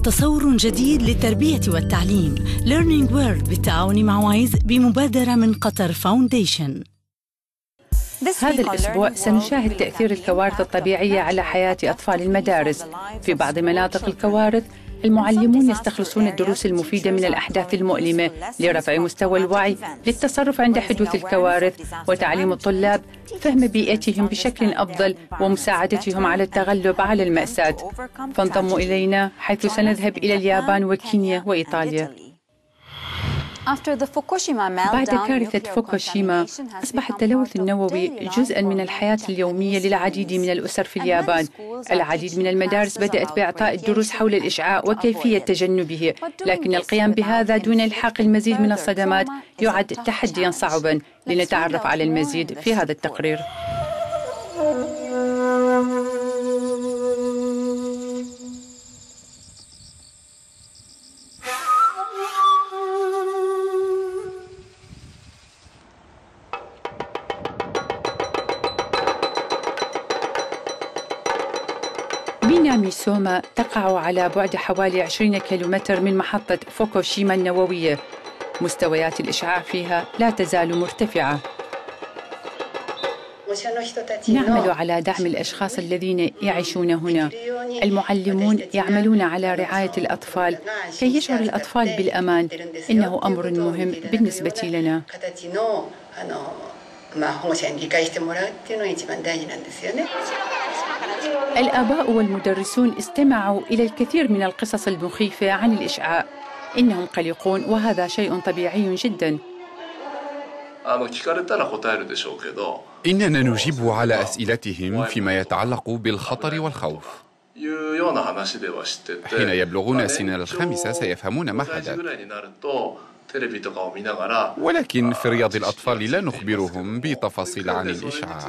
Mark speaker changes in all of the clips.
Speaker 1: تصور جديد للتربية والتعليم Learning World بالتعاون مع وايز بمبادرة من قطر فاونديشن.
Speaker 2: هذا الأسبوع سنشاهد تأثير الكوارث الطبيعية على حياة أطفال المدارس. في بعض مناطق الكوارث المعلمون يستخلصون الدروس المفيدة من الأحداث المؤلمة لرفع مستوى الوعي للتصرف عند حدوث الكوارث وتعليم الطلاب فهم بيئتهم بشكل أفضل ومساعدتهم على التغلب على المأساة. فانضموا إلينا حيث سنذهب إلى اليابان وكينيا وإيطاليا. بعد كارثة فوكوشيما أصبح التلوث النووي جزءاً من الحياة اليومية للعديد من الأسر في اليابان. العديد من المدارس بدأت بإعطاء الدروس حول الإشعاع وكيفية تجنبه، لكن القيام بهذا دون إلحاق المزيد من الصدمات يعد تحدياً صعباً. لنتعرف على المزيد في هذا التقرير. ميسوما تقع على بعد حوالي 20 كيلومتر من محطة فوكوشيما النووية. مستويات الإشعاع فيها لا تزال مرتفعة. نعمل على دعم الأشخاص الذين يعيشون هنا. المعلمون يعملون على رعاية الأطفال كي يشعر الأطفال بالأمان. إنه أمر مهم بالنسبة لنا. الآباء والمدرسون استمعوا إلى الكثير من القصص المخيفة عن الإشعاع. إنهم قلقون وهذا شيء طبيعي جدا.
Speaker 3: إننا نجيب على أسئلتهم فيما يتعلق بالخطر والخوف. حين يبلغون سن الخامسة سيفهمون ما حدث. ولكن في رياض الأطفال لا نخبرهم بتفاصيل عن الإشعاع.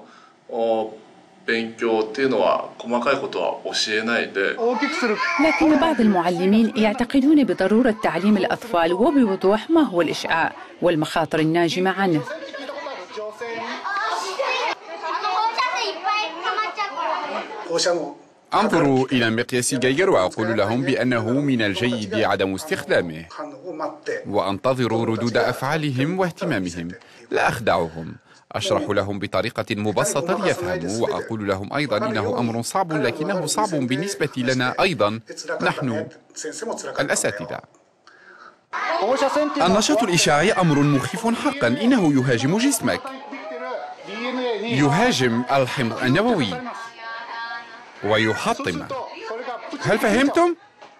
Speaker 2: لكن بعض المعلمين يعتقدون بضرورة تعليم الأطفال وبوضوح ما هو الإشعاع والمخاطر الناجمة عنه.
Speaker 3: أنظر إلى مقياس جيجر وأقول لهم بأنه من الجيد عدم استخدامه، وأنتظر ردود أفعالهم واهتمامهم. لا أخدعهم، أشرح لهم بطريقة مبسطة ليفهموا، وأقول لهم أيضا إنه أمر صعب لكنه صعب بالنسبة لنا أيضا نحن الأساتذة. النشاط الإشعاعي أمر مخيف حقا. إنه يهاجم جسمك، يهاجم الحمض النووي ويحطمه. هل فهمتم؟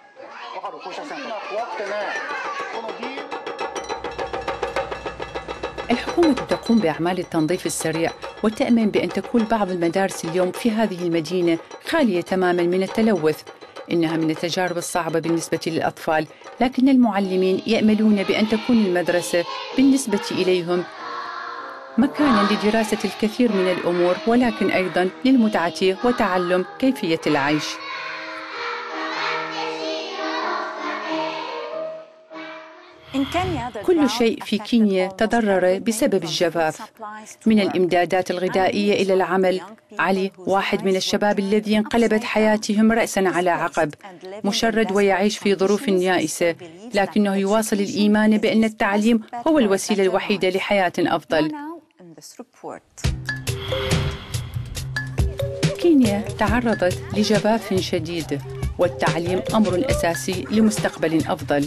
Speaker 2: الحكومة تقوم بأعمال التنظيف السريع وتأمن بأن تكون بعض المدارس اليوم في هذه المدينة خالية تماما من التلوث. إنها من التجارب الصعبة بالنسبة للأطفال، لكن المعلمين يأملون بأن تكون المدرسة بالنسبة إليهم مكانا لدراسة الكثير من الأمور، ولكن أيضا للمتعة وتعلم كيفية العيش. كل شيء في كينيا تضرر بسبب الجفاف، من الإمدادات الغذائية إلى العمل. علي واحد من الشباب الذي انقلبت حياتهم رأسا على عقب، مشرد ويعيش في ظروف يائسة، لكنه يواصل الإيمان بأن التعليم هو الوسيلة الوحيدة لحياة أفضل. كينيا تعرضت لجفاف شديد، والتعليم أمر أساسي لمستقبل أفضل.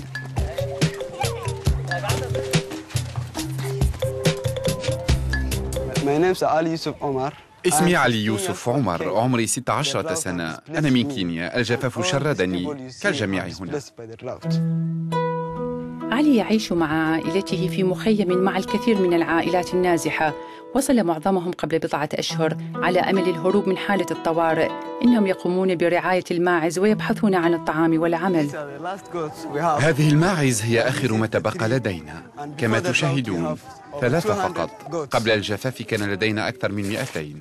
Speaker 3: اسمي علي يوسف عمر، عمري 16 سنة. أنا من كينيا. الجفاف شردني كالجميع هنا.
Speaker 2: علي يعيش مع عائلته في مخيم مع الكثير من العائلات النازحة. وصل معظمهم قبل بضعة أشهر على أمل الهروب من حالة الطوارئ. إنهم يقومون برعاية الماعز ويبحثون عن الطعام والعمل.
Speaker 3: هذه الماعز هي آخر ما تبقى لدينا. كما تشاهدون 3 فقط. قبل الجفاف كان لدينا أكثر من 200.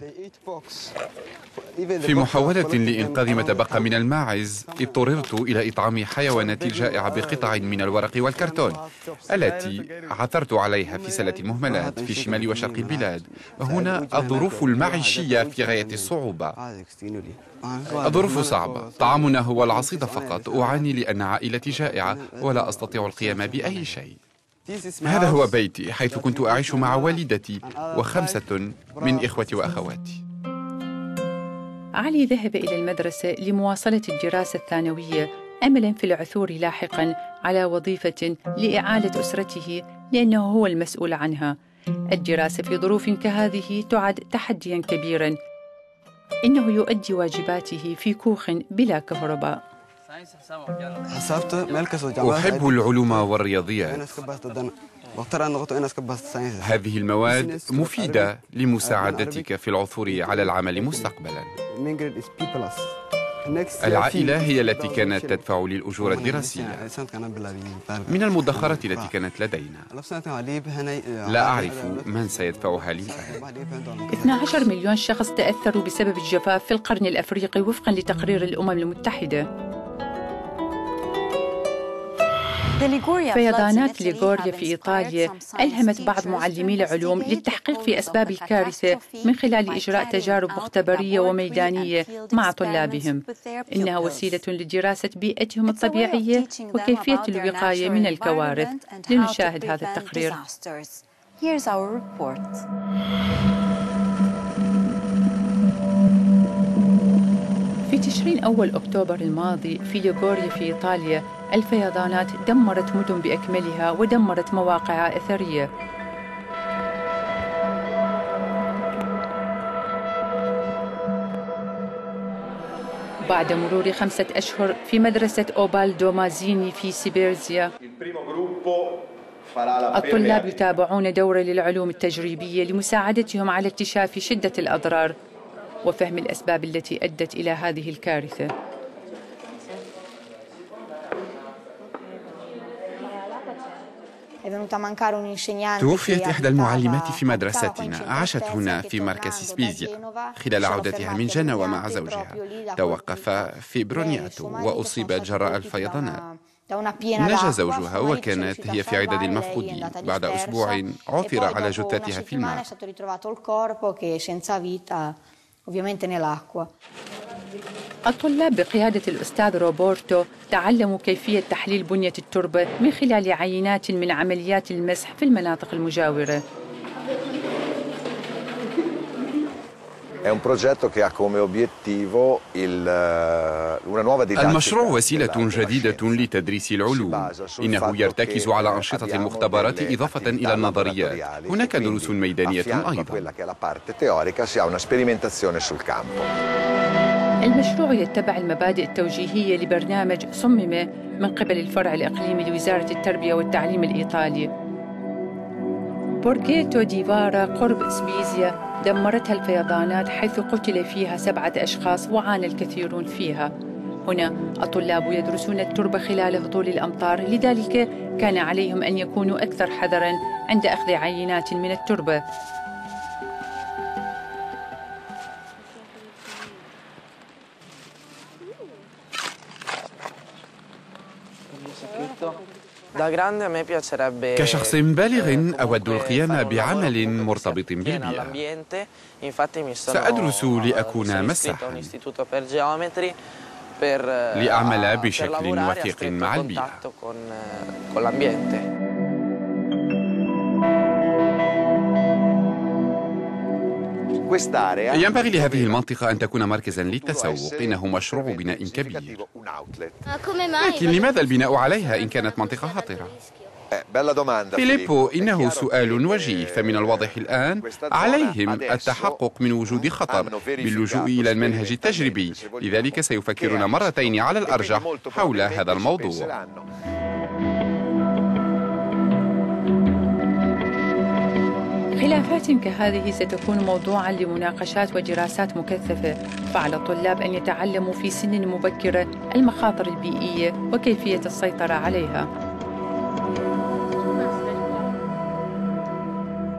Speaker 3: في محاولة لإنقاذ ما تبقى من الماعز اضطررت إلى إطعام حيواناتي الجائعة بقطع من الورق والكرتون التي عثرت عليها في سلة المهملات في شمال وشرق البلاد. وهنا الظروف المعيشية في غاية الصعوبة. الظروف صعبة. طعامنا هو العصيدة فقط. أعاني لأن عائلتي جائعة ولا أستطيع القيام بأي شيء. هذا هو بيتي حيث كنت أعيش مع والدتي و5 من إخوتي وأخواتي.
Speaker 2: علي ذهب إلى المدرسة لمواصلة الدراسة الثانوية أملاً في العثور لاحقاً على وظيفة لإعالة أسرته لأنه هو المسؤول عنها. الدراسة في ظروف كهذه تعد تحدياً كبيراً. إنه يؤدي واجباته في كوخ بلا كهرباء.
Speaker 3: أحب العلوم والرياضيات. هذه المواد مفيدة لمساعدتك في العثور على العمل مستقبلاً. العائلة هي التي كانت تدفع للأجور الدراسية من المدخرات التي كانت لدينا. لا أعرف من سيدفعها لي الآن.
Speaker 2: 12 مليون شخص تأثروا بسبب الجفاف في القرن الأفريقي وفقاً لتقرير الأمم المتحدة. فيضانات ليغوريا في إيطاليا ألهمت بعض معلمي العلوم للتحقيق في أسباب الكارثة من خلال إجراء تجارب مختبرية وميدانية مع طلابهم. إنها وسيلة لدراسة بيئتهم الطبيعية وكيفية الوقاية من الكوارث. لنشاهد هذا التقرير. في تشرين أول أكتوبر الماضي في ليغوريا في إيطاليا الفيضانات دمرت مدن بأكملها ودمرت مواقع أثرية. بعد مرور 5 أشهر في مدرسة أوبالدو مازيني في سيبيرزيا الطلاب يتابعون دورة للعلوم التجريبية لمساعدتهم على اكتشاف شدة الأضرار وفهم الأسباب التي أدت إلى هذه الكارثة.
Speaker 3: توفيت إحدى المعلمات في مدرستنا. عاشت هنا في مركز سبيزيا خلال عودتها من جنوة مع زوجها. توقف في برونياتو وأصيبت جراء الفيضانات. نجا زوجها وكانت هي في عدد المفقودين. بعد أسبوع عثر على جثتها في الماء.
Speaker 2: الطلاب بقيادة الأستاذ روبرتو تعلموا كيفية تحليل بنية التربة من خلال عينات من عمليات المسح في المناطق المجاورة.
Speaker 3: المشروع وسيلة جديدة لتدريس العلوم. إنه يرتكز على أنشطة المختبرات إضافة إلى النظريات. هناك دروس ميدانية أيضا.
Speaker 2: المشروع يتبع المبادئ التوجيهية لبرنامج صمم من قبل الفرع الإقليمي لوزارة التربية والتعليم الإيطالي. بورغيتو ديفارا قرب سبيزيا دمرتها الفيضانات حيث قتل فيها 7 أشخاص وعانى الكثيرون فيها. هنا الطلاب يدرسون التربة خلال هطول الأمطار، لذلك كان عليهم أن يكونوا أكثر حذراً عند أخذ عينات من التربة.
Speaker 3: كشخص بالغ أود القيام بعمل مرتبط بالبيئة. سأدرس لأكون مساحاً، لأعمل بشكل وثيق مع البيئة. ينبغي لهذه المنطقة أن تكون مركزاً للتسوق. إنه مشروع بناء كبير، لكن لماذا البناء عليها إن كانت منطقة خطرة؟ فيليبو، إنه سؤال وجيه. فمن الواضح الآن عليهم التحقق من وجود خطر باللجوء إلى المنهج التجريبي، لذلك سيفكرون مرتين على الأرجح حول هذا الموضوع.
Speaker 2: خلافات كهذه ستكون موضوعاً لمناقشات ودراسات مكثفة، فعلى الطلاب أن يتعلموا في سن مبكرة المخاطر البيئية وكيفية السيطرة عليها.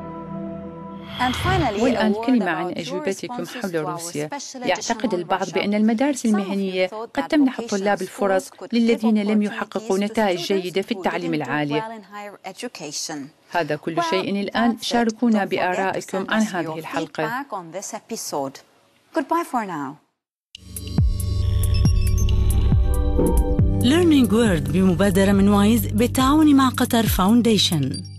Speaker 2: والآن كلمة عن أجوبتكم حول روسيا. يعتقد البعض بأن المدارس المهنية قد تمنح الطلاب الفرص للذين لم يحققوا نتائج جيدة في التعليم العالي. هذا كل شيء الآن. شاركونا بآرائكم عن هذه الحلقة.
Speaker 1: Learning World بمبادرة من وايز بالتعاون مع قطر فاونديشن.